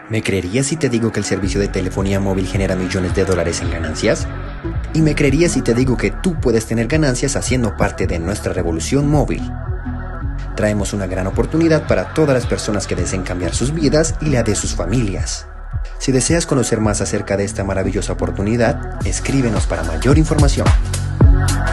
¿Me creerías si te digo que el servicio de telefonía móvil genera millones de dólares en ganancias? ¿Y me creerías si te digo que tú puedes tener ganancias haciendo parte de nuestra revolución móvil? Traemos una gran oportunidad para todas las personas que deseen cambiar sus vidas y la de sus familias. Si deseas conocer más acerca de esta maravillosa oportunidad, escríbenos para mayor información.